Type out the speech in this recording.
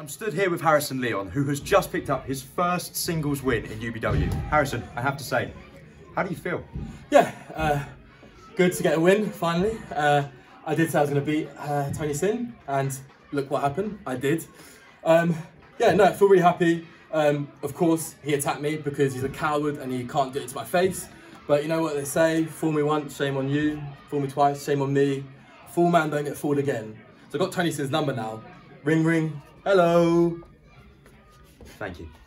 I'm stood here with Harrison Leon, who has just picked up his first singles win in UBW. Harrison, I have to say, how do you feel? Yeah, good to get a win, finally. I did say I was going to beat Tony Sin, and look what happened, I did. Yeah, no, I feel really happy. Of course, he attacked me because he's a coward and he can't get it to my face. But you know what they say, fool me once, shame on you. Fool me twice, shame on me. Fool man, don't get fooled again. So I got Tony Sin's number now. Ring, ring, hello. Thank you.